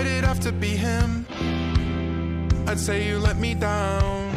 why'd it have to be him? I'd say you let me down.